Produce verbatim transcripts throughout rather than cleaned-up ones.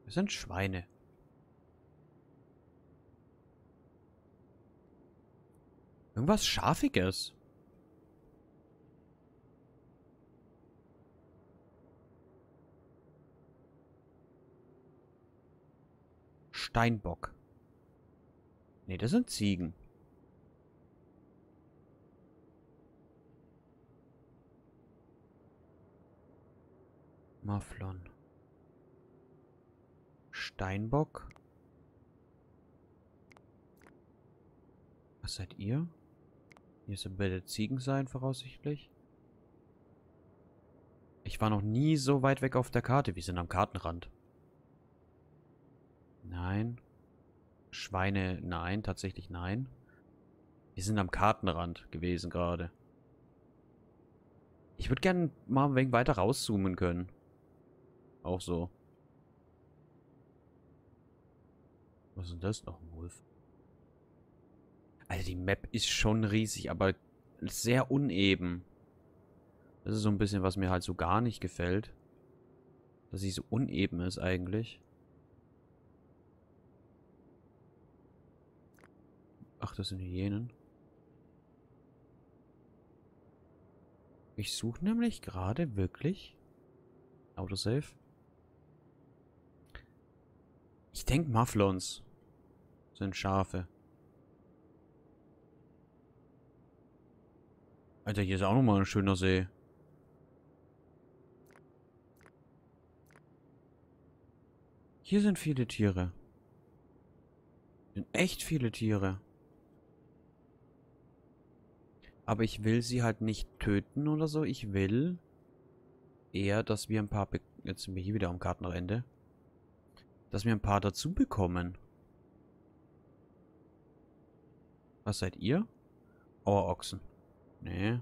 Das sind Schweine. Irgendwas Schafiges. Steinbock. Nee, das sind Ziegen. Mufflon. Steinbock. Was seid ihr? Hier sind bitte Ziegen sein, voraussichtlich. Ich war noch nie so weit weg auf der Karte. Wir sind am Kartenrand. Nein. Schweine, nein. Tatsächlich nein. Wir sind am Kartenrand gewesen gerade. Ich würde gerne mal ein wenig weiter rauszoomen können. Auch so. Was ist denn das noch? Ein Wolf. Alter, die Map ist schon riesig, aber sehr uneben. Das ist so ein bisschen, was mir halt so gar nicht gefällt. Dass sie so uneben ist eigentlich. Ach, das sind Hyänen. Ich suche nämlich gerade wirklich Autosave. Ich denke Mufflons sind Schafe. Alter, hier ist auch nochmal ein schöner See. Hier sind viele Tiere. Sind echt viele Tiere. Aber ich will sie halt nicht töten oder so. Ich will eher, dass wir ein paar... Be Jetzt sind wir hier wieder am Kartenende. Dass wir ein paar dazu bekommen. Was seid ihr? Auerochsen. Nee.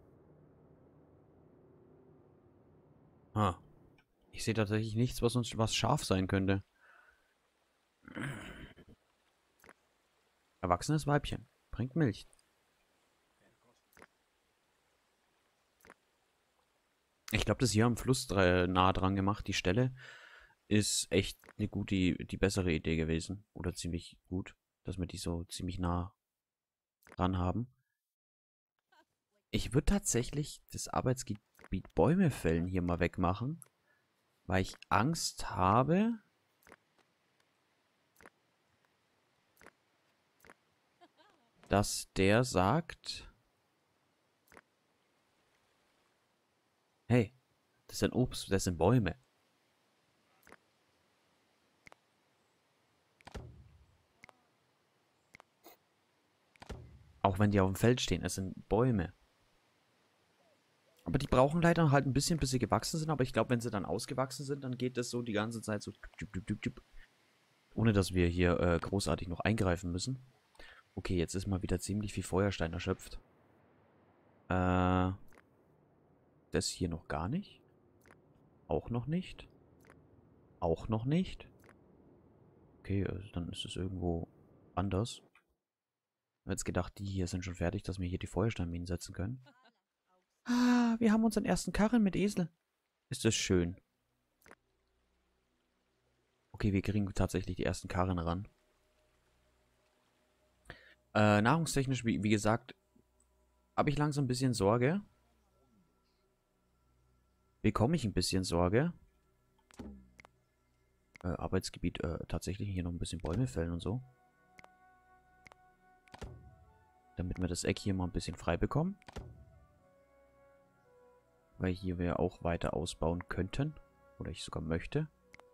Ah. Ich sehe tatsächlich nichts, was uns was scharf sein könnte. Erwachsenes Weibchen. Bringt Milch. Ich glaube, das hier am Fluss nah dran gemacht, die Stelle, ist echt eine gute, die bessere Idee gewesen. Oder ziemlich gut, dass wir die so ziemlich nah dran haben. Ich würde tatsächlich das Arbeitsgebiet Bäume fällen hier mal wegmachen, weil ich Angst habe, dass der sagt, hey, das sind Obst, das sind Bäume. Auch wenn die auf dem Feld stehen, es sind Bäume. Aber die brauchen leider halt ein bisschen, bis sie gewachsen sind. Aber ich glaube, wenn sie dann ausgewachsen sind, dann geht das so die ganze Zeit so. Ohne dass wir hier äh, großartig noch eingreifen müssen. Okay, jetzt ist mal wieder ziemlich viel Feuerstein erschöpft. Äh. Das hier noch gar nicht. Auch noch nicht. Auch noch nicht. Okay, also dann ist es irgendwo anders. Ich habe jetzt gedacht, die hier sind schon fertig, dass wir hier die Feuersteinminen setzen können. Ah, wir haben unseren ersten Karren mit Esel. Ist das schön. Okay, wir kriegen tatsächlich die ersten Karren ran. Äh, nahrungstechnisch, wie, wie gesagt, habe ich langsam ein bisschen Sorge. Bekomme ich ein bisschen Sorge. Äh, Arbeitsgebiet, äh, tatsächlich hier noch ein bisschen Bäume fällen und so. Damit wir das Eck hier mal ein bisschen frei bekommen. Weil hier wir auch weiter ausbauen könnten. Oder ich sogar möchte.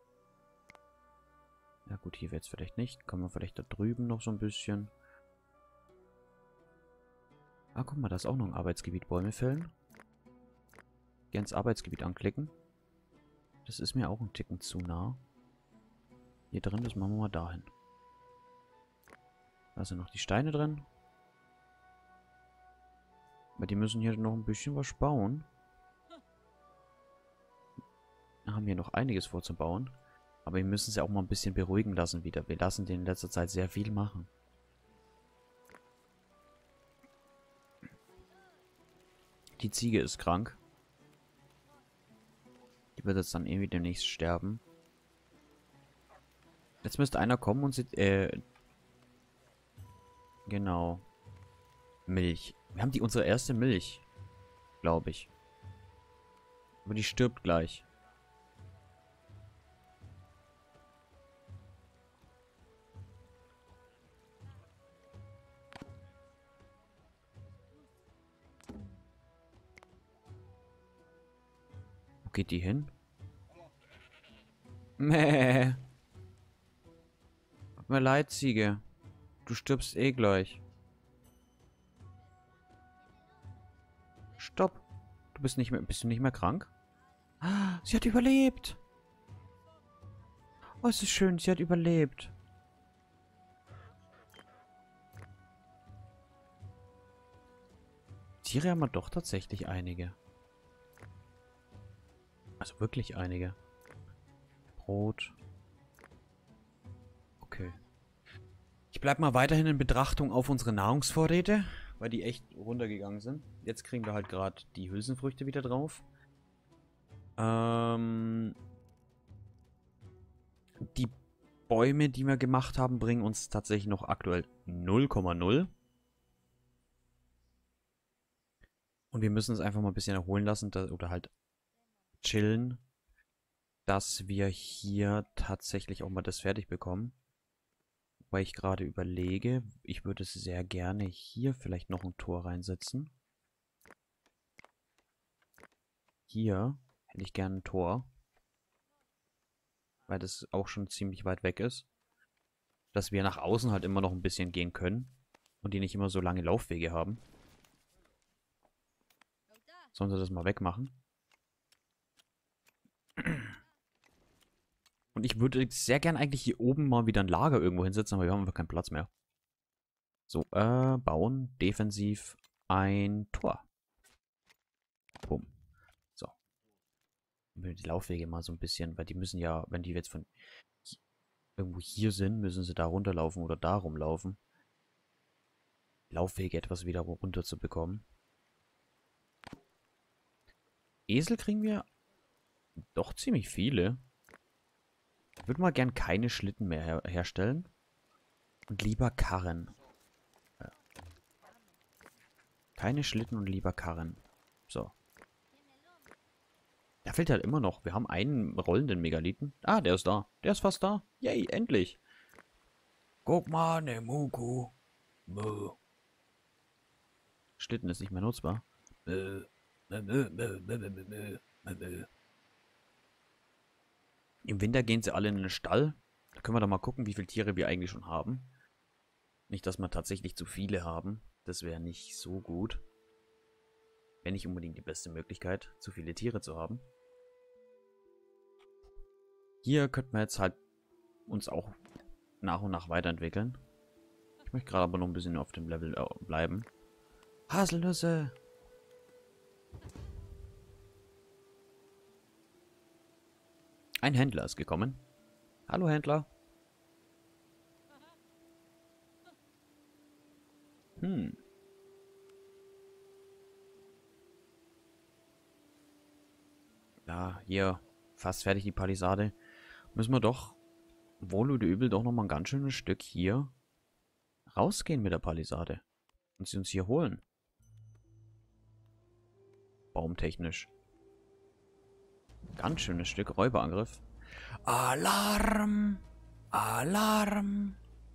Ja gut, hier jetzt vielleicht nicht. Kann man vielleicht da drüben noch so ein bisschen. Ah, guck mal, da ist auch noch ein Arbeitsgebiet. Bäume fällen. Gerne ins Arbeitsgebiet anklicken. Das ist mir auch ein Ticken zu nah. Hier drin, das machen wir mal dahin. Da sind noch die Steine drin. Aber die müssen hier noch ein bisschen was bauen. Wir haben hier noch einiges vorzubauen. Aber wir müssen sie auch mal ein bisschen beruhigen lassen wieder. Wir lassen den in letzter Zeit sehr viel machen. Die Ziege ist krank. Die wird jetzt dann irgendwie demnächst sterben. Jetzt müsste einer kommen und sieht, äh, genau. Milch. Wir haben die unsere erste Milch, glaube ich. Aber die stirbt gleich. Wo geht die hin? Mäh. Tut mir leid, Ziege. Du stirbst eh gleich. Stopp. Du bist nicht mehr, bist du nicht mehr krank? Ah, sie hat überlebt. Oh, es ist schön, sie hat überlebt. Tiere haben wir doch tatsächlich einige. Also wirklich einige. Brot. Okay. Ich bleib mal weiterhin in Betrachtung auf unsere Nahrungsvorräte, weil die echt runtergegangen sind. Jetzt kriegen wir halt gerade die Hülsenfrüchte wieder drauf. Ähm, die Bäume, die wir gemacht haben, bringen uns tatsächlich noch aktuell null Komma null. Und wir müssen es einfach mal ein bisschen erholen lassen oder halt chillen, dass wir hier tatsächlich auch mal das fertig bekommen. Weil ich gerade überlege, ich würde es sehr gerne hier vielleicht noch ein Tor reinsetzen. Hier hätte ich gerne ein Tor. Weil das auch schon ziemlich weit weg ist. Dass wir nach außen halt immer noch ein bisschen gehen können. Und die nicht immer so lange Laufwege haben. Sollen sie das mal wegmachen? Und ich würde sehr gern eigentlich hier oben mal wieder ein Lager irgendwo hinsetzen, aber wir haben einfach keinen Platz mehr. So, äh, bauen, defensiv, ein Tor. Bumm. So. Die Laufwege mal so ein bisschen, weil die müssen ja, wenn die jetzt von irgendwo hier sind, müssen sie da runterlaufen oder da rumlaufen. Laufwege etwas wieder runter zu bekommen. Esel kriegen wir doch ziemlich viele. Ich würde mal gern keine Schlitten mehr her herstellen. Und lieber Karren. Ja. Keine Schlitten und lieber Karren. So. Da fehlt halt immer noch. Wir haben einen rollenden Megalithen. Ah, der ist da. Der ist fast da. Yay, endlich. Guck mal, ne Muku. Mö. Schlitten ist nicht mehr nutzbar. Mö. Mö, mö, mö, mö, mö, mö, mö, mö. Im Winter gehen sie alle in den Stall. Da können wir doch mal gucken, wie viele Tiere wir eigentlich schon haben. Nicht, dass wir tatsächlich zu viele haben. Das wäre nicht so gut. Wäre nicht unbedingt die beste Möglichkeit, zu viele Tiere zu haben. Hier könnten wir jetzt halt uns auch nach und nach weiterentwickeln. Ich möchte gerade aber noch ein bisschen auf dem Level äh, bleiben. Haselnüsse! Ein Händler ist gekommen. Hallo Händler. Hm. Ja, hier. Fast fertig die Palisade. Müssen wir doch, wohl oder übel, doch nochmal ein ganz schönes Stück hier rausgehen mit der Palisade. Und sie uns hier holen. Baumtechnisch. Ganz schönes Stück Räuberangriff. Alarm! Alarm!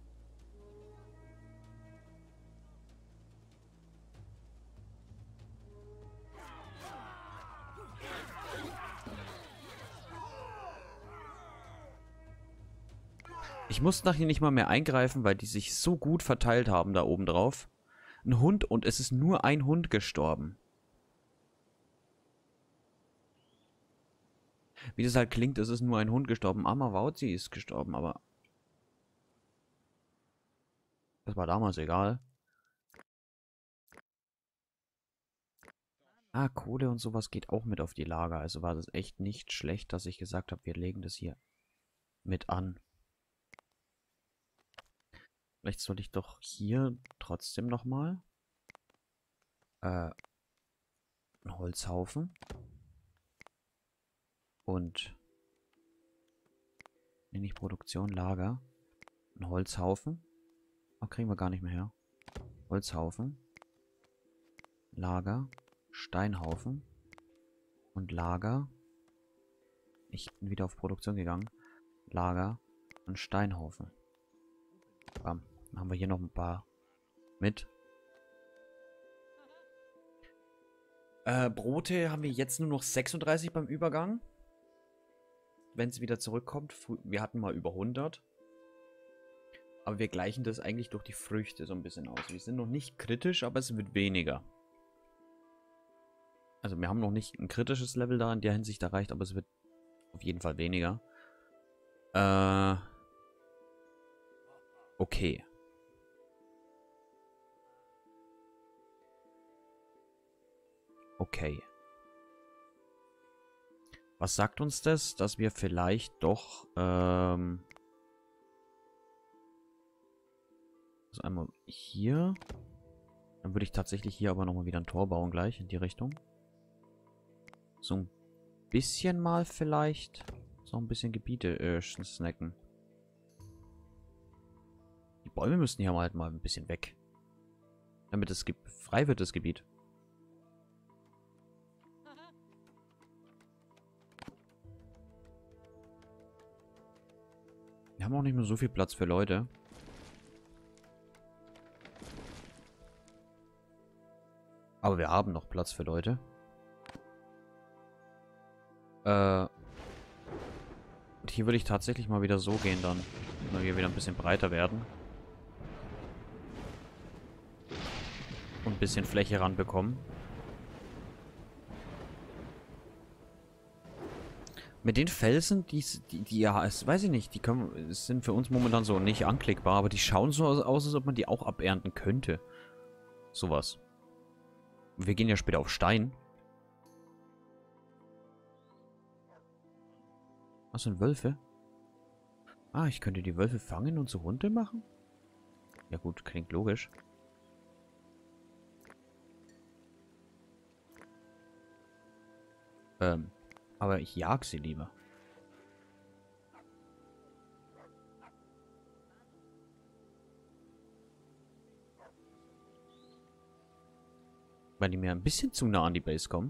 Ich musste nachher nicht mal mehr eingreifen, weil die sich so gut verteilt haben da oben drauf. Ein Hund und es ist nur ein Hund gestorben. Wie das halt klingt, es ist nur ein Hund gestorben. Armer Wauzi ist gestorben, aber das war damals egal. Ah, Kohle und sowas geht auch mit auf die Lager. Also war das echt nicht schlecht, dass ich gesagt habe, wir legen das hier mit an. Vielleicht sollte ich doch hier trotzdem nochmal äh, einen Holzhaufen und Nee, nicht Produktion, Lager. Ein Holzhaufen. Oh, kriegen wir gar nicht mehr her. Holzhaufen. Lager. Steinhaufen. Und Lager. Ich bin wieder auf Produktion gegangen. Lager. Und Steinhaufen. Bam. Dann haben wir hier noch ein paar mit. Äh, Brote haben wir jetzt nur noch sechsunddreißig beim Übergang. Wenn es wieder zurückkommt. Wir hatten mal über hundert. Aber wir gleichen das eigentlich durch die Früchte so ein bisschen aus. Wir sind noch nicht kritisch, aber es wird weniger. Also wir haben noch nicht ein kritisches Level da in der Hinsicht erreicht, aber es wird auf jeden Fall weniger. Äh... Okay. Okay. Was sagt uns das? Dass wir vielleicht doch, ähm... also einmal hier. Dann würde ich tatsächlich hier aber nochmal wieder ein Tor bauen gleich in die Richtung. So ein bisschen mal vielleicht so ein bisschen Gebiete äh, snacken. Die Bäume müssen hier halt mal ein bisschen weg. Damit es frei wird, das Gebiet. Wir haben auch nicht mehr so viel Platz für Leute. Aber wir haben noch Platz für Leute. Äh. Und hier würde ich tatsächlich mal wieder so gehen dann. Wenn wir wieder ein bisschen breiter werden. Und ein bisschen Fläche ranbekommen. Mit den Felsen, die, die, die ja, es weiß ich nicht, die können, sind für uns momentan so nicht anklickbar, aber die schauen so aus, als ob man die auch abernten könnte. Sowas. Wir gehen ja später auf Stein. Was sind Wölfe? Ah, ich könnte die Wölfe fangen und zu Hunde machen? Ja gut, klingt logisch. Ähm, aber ich jag sie lieber. Weil die mir ein bisschen zu nah an die Base kommen.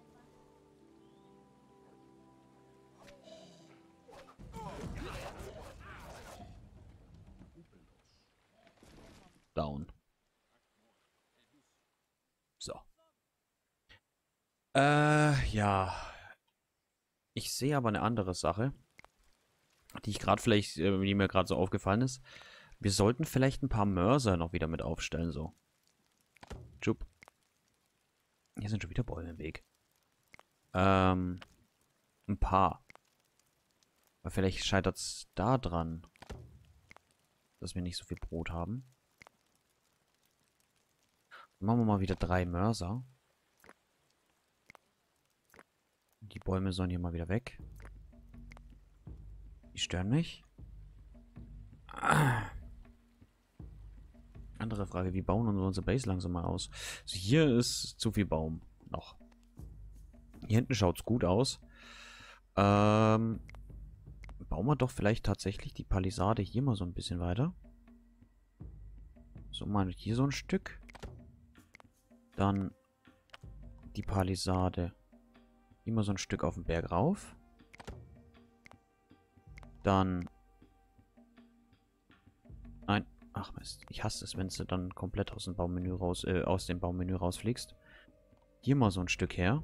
Down. So. Äh, ja. Ich sehe aber eine andere Sache, die ich gerade vielleicht, äh, die mir gerade so aufgefallen ist. Wir sollten vielleicht ein paar Mörser noch wieder mit aufstellen, so. Tschupp. Hier sind schon wieder Bäume im Weg. Ähm, ein paar. Aber vielleicht scheitert es da dran, dass wir nicht so viel Brot haben. Dann machen wir mal wieder drei Mörser. Die Bäume sollen hier mal wieder weg. Die stören mich. Ah. Andere Frage, wie bauen wir unsere Base langsam mal aus? Also hier ist zu viel Baum noch. Hier hinten schaut es gut aus. Ähm, bauen wir doch vielleicht tatsächlich die Palisade hier mal so ein bisschen weiter. So, mal hier so ein Stück. Dann die Palisade immer so ein Stück auf den Berg rauf. Dann... Nein. Ach Mist. Ich hasse es, wenn du dann komplett aus dem Baummenü raus, äh, aus dem Baummenü rausfliegst. Hier mal so ein Stück her.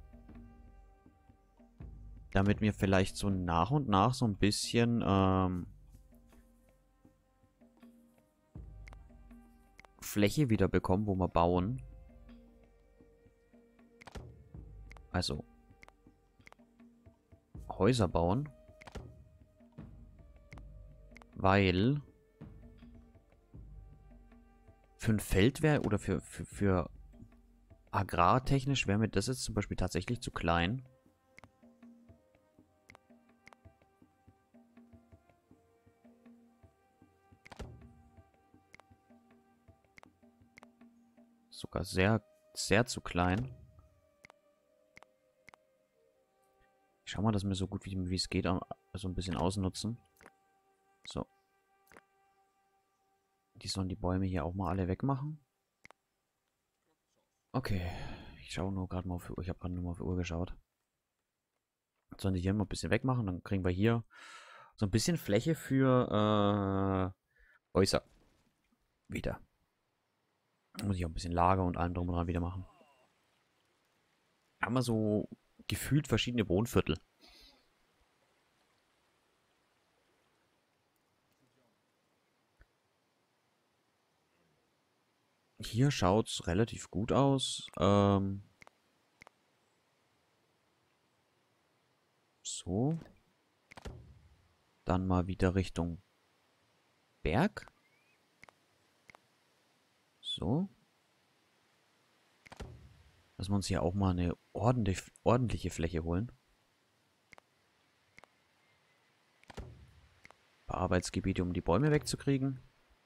Damit wir vielleicht so nach und nach so ein bisschen, ähm, Fläche wieder bekommen, wo wir bauen. Also Häuser bauen. Weil für ein Feld wäre, oder für, für, für agrartechnisch wäre mir das jetzt zum Beispiel tatsächlich zu klein. Sogar sehr, sehr zu klein. Ich schau mal, dass wir so gut wie, wie es geht, also ein bisschen ausnutzen. So. Die sollen die Bäume hier auch mal alle wegmachen. Okay. Ich schaue nur gerade mal auf die Uhr. Ich habe gerade nur mal auf die Uhr geschaut. Sollen die hier mal ein bisschen wegmachen. Dann kriegen wir hier so ein bisschen Fläche für äh, Häuser. Wieder. Muss ich auch ein bisschen Lager und allem drum und dran wieder machen. Haben wir so gefühlt verschiedene Wohnviertel. Hier schaut es relativ gut aus. Ähm, so. Dann mal wieder Richtung Berg. So. Dass wir uns hier auch mal eine ordentlich, ordentliche Fläche holen. Bearbeitsgebiete, um die Bäume wegzukriegen.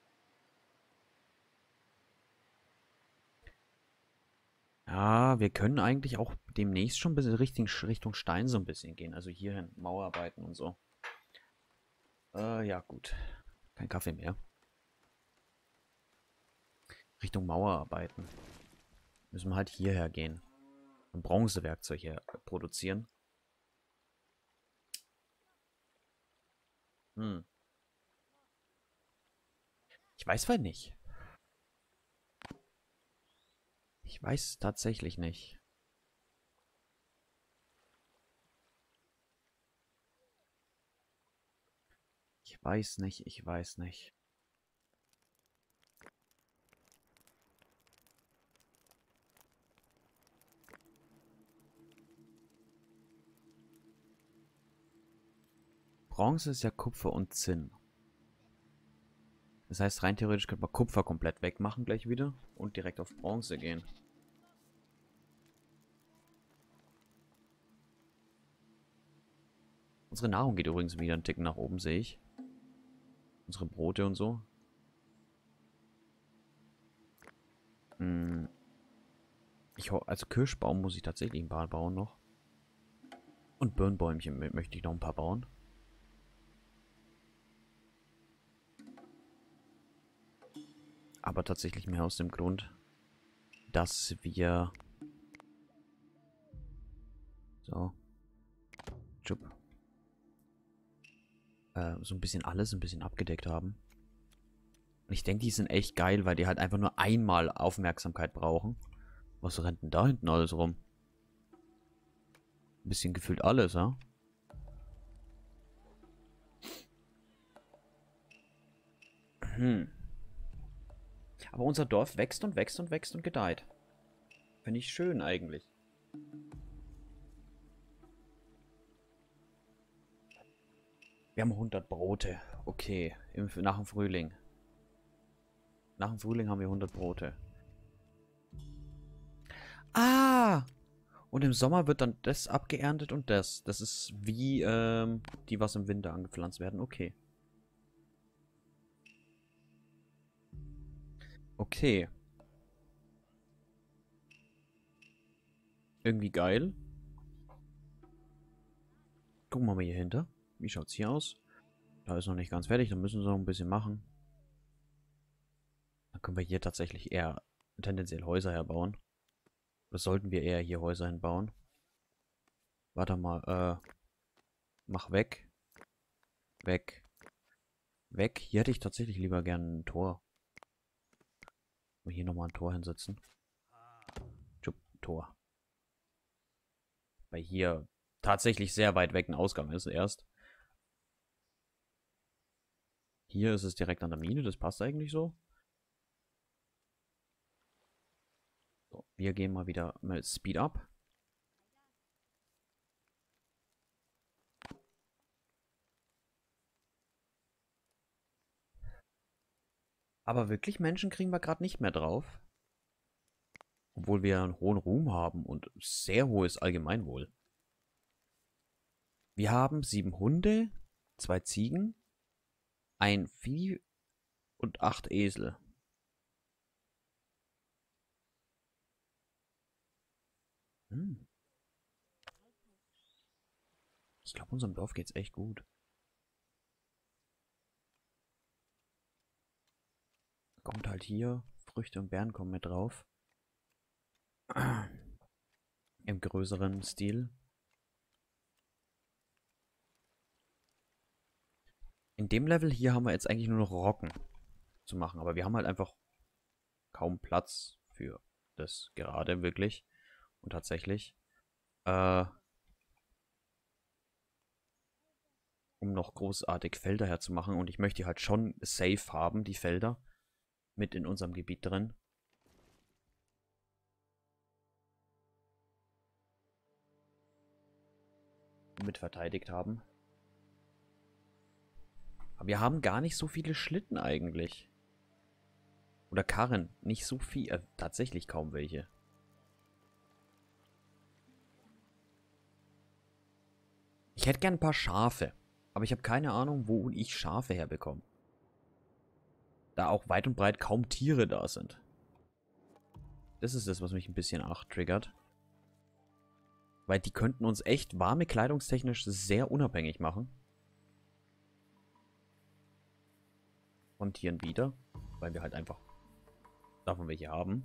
Ja, wir können eigentlich auch demnächst schon ein bisschen Richtung, Richtung Stein so ein bisschen gehen. Also hierhin, Mauerarbeiten und so. Äh, ja, gut. Kein Kaffee mehr. Richtung Mauerarbeiten. Müssen wir halt hierher gehen. Und Bronzewerkzeug hier produzieren. Hm. Ich weiß halt nicht. Ich weiß tatsächlich nicht. Ich weiß nicht, ich weiß nicht. Bronze ist ja Kupfer und Zinn. Das heißt, rein theoretisch könnte man Kupfer komplett wegmachen gleich wieder und direkt auf Bronze gehen. Unsere Nahrung geht übrigens wieder einen Ticken nach oben, sehe ich. Unsere Brote und so. Hm. Ich, also Kirschbaum muss ich tatsächlich ein paar bauen noch. Und Birnbäumchen möchte ich noch ein paar bauen. Aber tatsächlich mehr aus dem Grund, dass wir... So. Tschub. Äh, so ein bisschen alles ein bisschen abgedeckt haben. Und ich denke, die sind echt geil, weil die halt einfach nur einmal Aufmerksamkeit brauchen. Was rennt denn da hinten alles rum? Ein bisschen gefühlt alles, ja? Hm. Aber unser Dorf wächst und wächst und wächst und gedeiht. Finde ich schön eigentlich. Wir haben hundert Brote. Okay, Im, nach dem Frühling. Nach dem Frühling haben wir hundert Brote. Ah! Und im Sommer wird dann das abgeerntet und das. Das ist wie ähm, die, was im Winter angepflanzt werden. Okay. Okay. Irgendwie geil. Gucken wir mal hier hinter. Wie schaut's hier aus? Da ist noch nicht ganz fertig. Da müssen wir noch ein bisschen machen. Dann können wir hier tatsächlich eher tendenziell Häuser herbauen. Oder sollten wir eher hier Häuser hinbauen? Warte mal, äh, mach weg. Weg. Weg. Hier hätte ich tatsächlich lieber gerne ein Tor. Mal hier nochmal ein Tor hinsetzen. Tschub, Tor. Weil hier tatsächlich sehr weit weg ein Ausgang ist erst. Hier ist es direkt an der Mine, das passt eigentlich so. So, wir gehen mal wieder mal Speed up. Aber wirklich Menschen kriegen wir gerade nicht mehr drauf. Obwohl wir einen hohen Ruhm haben und sehr hohes Allgemeinwohl. Wir haben sieben Hunde, zwei Ziegen, ein Vieh und acht Esel. Hm. Ich glaube, unserem Dorf geht's echt gut. kommt halt hier. Früchte und Beeren kommen mit drauf. Im größeren Stil. In dem Level hier haben wir jetzt eigentlich nur noch Rocken zu machen. Aber wir haben halt einfach kaum Platz für das gerade wirklich. Und tatsächlich. Äh, um noch großartig Felder herzumachen. Und ich möchte die halt schon safe haben, die Felder. Mit in unserem Gebiet drin. Mit verteidigt haben. Aber wir haben gar nicht so viele Schlitten eigentlich. Oder Karren. Nicht so viel. Äh, tatsächlich kaum welche. Ich hätte gern ein paar Schafe. Aber ich habe keine Ahnung, wo ich Schafe herbekomme. Da auch weit und breit kaum Tiere da sind. Das ist das, was mich ein bisschen auch triggert. Weil die könnten uns echt warme kleidungstechnisch sehr unabhängig machen. Von Tieren wieder. Weil wir halt einfach davon welche haben.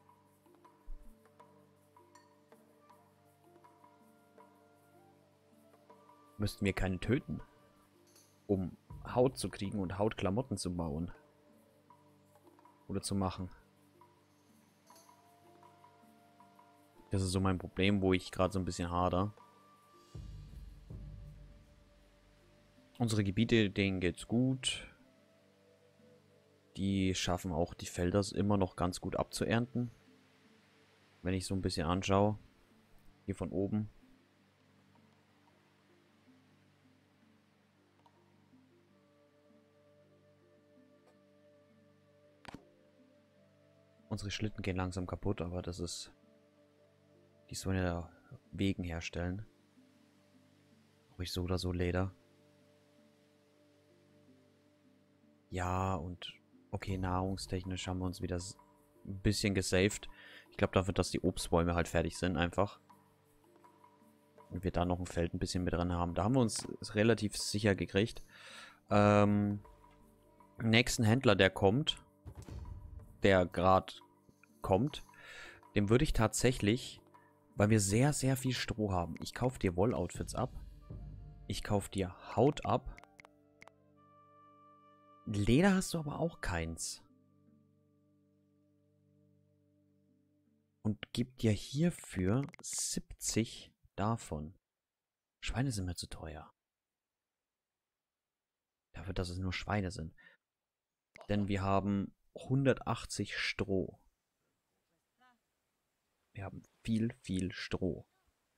Müssten wir keine töten. Um Haut zu kriegen und Hautklamotten zu bauen. Oder zu machen. Das ist so mein Problem, wo ich gerade so ein bisschen hader. Unsere Gebiete, denen geht's gut. Die schaffen auch die Felder immer noch ganz gut abzuernten. Wenn ich so ein bisschen anschaue. Hier von oben. Unsere Schlitten gehen langsam kaputt, aber das ist... Die sollen ja Wegen herstellen. Brauche ich so oder so Leder. Ja, und... Okay, nahrungstechnisch haben wir uns wieder ein bisschen gesaved. Ich glaube dafür, dass die Obstbäume halt fertig sind, einfach. Und wir da noch ein Feld ein bisschen mit dran haben. Da haben wir uns relativ sicher gekriegt. Ähm... Nächsten Händler, der kommt... Der gerade kommt... Dem würde ich tatsächlich... Weil wir sehr, sehr viel Stroh haben. Ich kaufe dir Wolloutfits ab. Ich kaufe dir Haut ab. Leder hast du aber auch keins. Und gib dir hierfür siebzig davon. Schweine sind mir zu teuer. Dafür, dass es nur Schweine sind. Denn wir haben hundertachtzig Stroh. Wir haben viel, viel Stroh.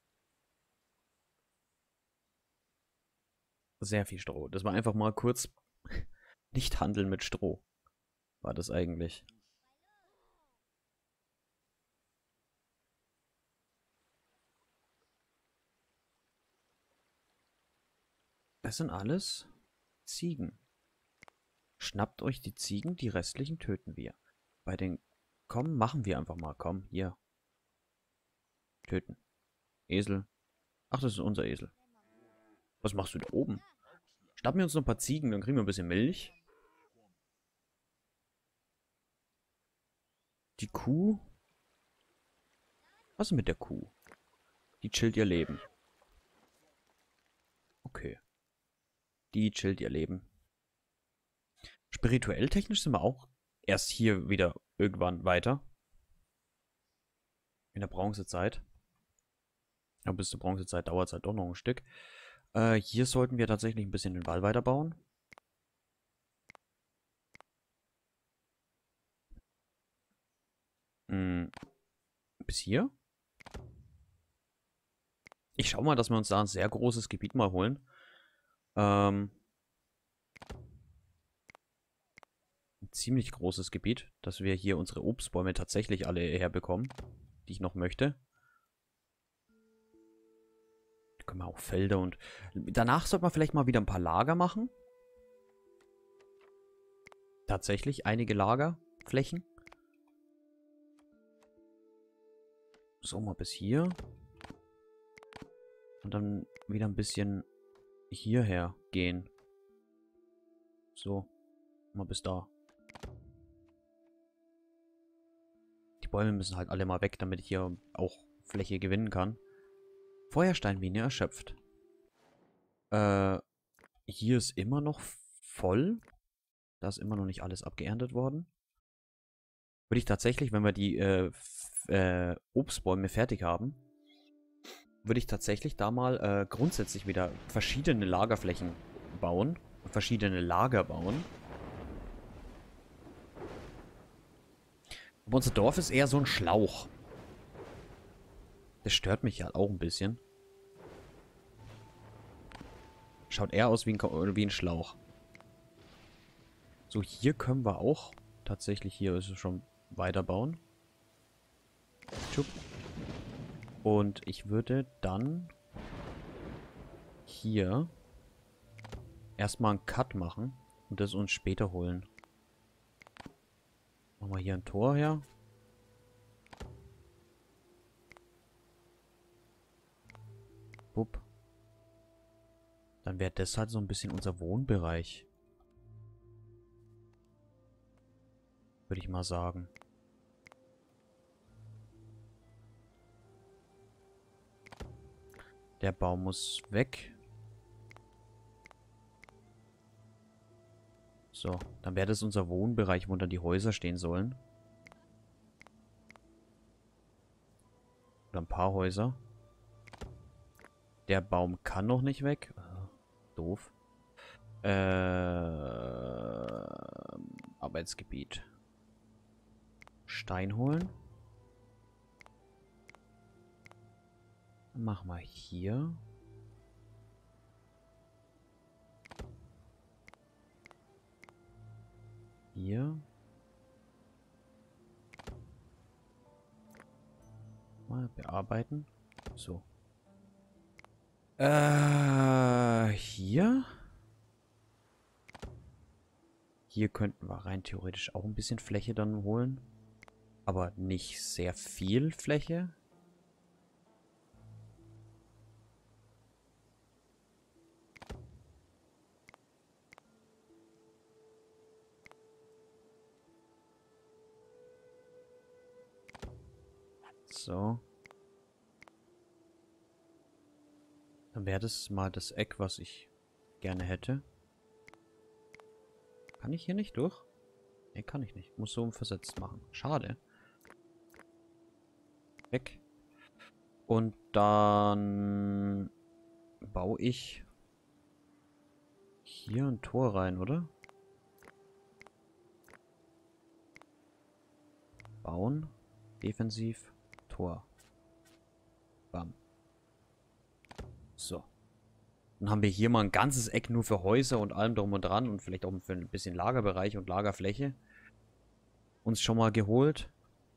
Sehr viel Stroh. Das war einfach mal kurz nicht handeln mit Stroh. War das eigentlich. Das sind alles Ziegen. Schnappt euch die Ziegen, die restlichen töten wir. Bei den... Komm, machen wir einfach mal. Komm, hier. Töten. Esel. Ach, das ist unser Esel. Was machst du da oben? Schnappen wir uns noch ein paar Ziegen, dann kriegen wir ein bisschen Milch. Die Kuh? Was ist mit der Kuh? Die chillt ihr Leben. Okay. Die chillt ihr Leben. Spirituell technisch sind wir auch erst hier wieder irgendwann weiter. In der Bronzezeit. Aber bis zur Bronzezeit dauert es halt doch noch ein Stück. Äh, hier sollten wir tatsächlich ein bisschen den Wall weiterbauen. Hm. Bis hier. Ich schau mal, dass wir uns da ein sehr großes Gebiet mal holen. Ähm... Ein ziemlich großes Gebiet, dass wir hier unsere Obstbäume tatsächlich alle herbekommen, die ich noch möchte. Da können wir auch Felder und... Danach sollte man vielleicht mal wieder ein paar Lager machen. Tatsächlich einige Lagerflächen. So, mal bis hier. Und dann wieder ein bisschen hierher gehen. So, mal bis da. Die Bäume müssen halt alle mal weg, damit ich hier auch Fläche gewinnen kann. Feuersteinmine erschöpft. Äh, hier ist immer noch voll. Da ist immer noch nicht alles abgeerntet worden. Würde ich tatsächlich, wenn wir die äh, äh, Obstbäume fertig haben, würde ich tatsächlich da mal äh, grundsätzlich wieder verschiedene Lagerflächen bauen. Verschiedene Lager bauen. Aber unser Dorf ist eher so ein Schlauch. Das stört mich halt auch ein bisschen. Schaut eher aus wie ein, wie ein Schlauch. So, hier können wir auch tatsächlich, hier ist es schon weiterbauen. Tschupp. Und ich würde dann hier erstmal einen Cut machen und das uns später holen. Machen wir hier ein Tor her. Bupp. Dann wäre das halt so ein bisschen unser Wohnbereich. Würde ich mal sagen. Der Baum muss weg. So, dann wäre das unser Wohnbereich, wo dann die Häuser stehen sollen. Oder ein paar Häuser. Der Baum kann noch nicht weg. Äh, doof. Äh, Arbeitsgebiet. Stein holen. Dann machen wir hier. Hier. Mal bearbeiten. So. Äh, hier. Hier könnten wir rein theoretisch auch ein bisschen Fläche dann holen. Aber nicht sehr viel Fläche. So. Dann wäre das mal das Eck, was ich gerne hätte. Kann ich hier nicht durch? Ne, kann ich nicht. Muss so versetzt machen. Schade. Weg. Und dann baue ich hier ein Tor rein, oder? Bauen. Defensiv. Tor. Bam. So. Dann haben wir hier mal ein ganzes Eck nur für Häuser und allem drum und dran und vielleicht auch für ein bisschen Lagerbereich und Lagerfläche uns schon mal geholt.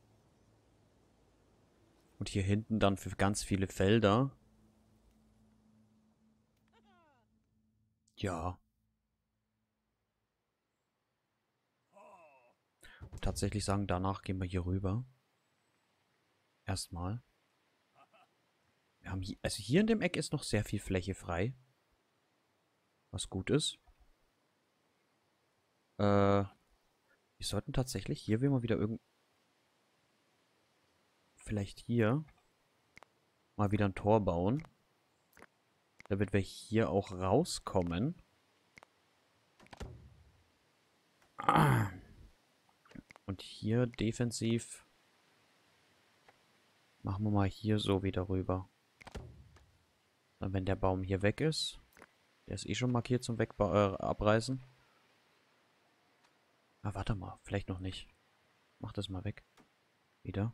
Und hier hinten dann für ganz viele Felder. Ja. Und tatsächlich sagen, danach gehen wir hier rüber. Erstmal. Wir haben hier, also hier in dem Eck ist noch sehr viel Fläche frei. Was gut ist. Äh, wir sollten tatsächlich, hier will man wieder irgend... Vielleicht hier mal wieder ein Tor bauen. Damit wir hier auch rauskommen. Und hier defensiv machen wir mal hier so wieder rüber. Dann, wenn der Baum hier weg ist. Der ist eh schon markiert zum Wegba äh, Abreißen. Ah, warte mal. Vielleicht noch nicht. Mach das mal weg. Wieder.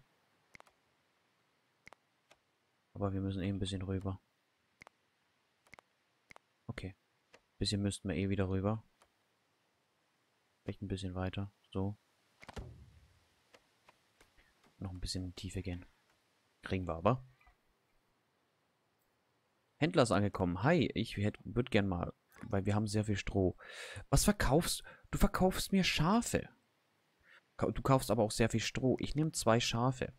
Aber wir müssen eh ein bisschen rüber. Okay. Bisschen müssten wir eh wieder rüber. Vielleicht ein bisschen weiter. So. Noch ein bisschen in die Tiefe gehen. Kriegen wir aber. Händler ist angekommen. Hi, ich würde gern mal, weil wir haben sehr viel Stroh. Was verkaufst du? Du verkaufst mir Schafe. Du kaufst aber auch sehr viel Stroh. Ich nehme zwei Schafe.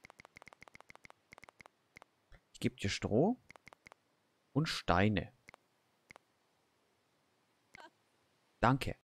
Ich gebe dir Stroh und Steine. Danke.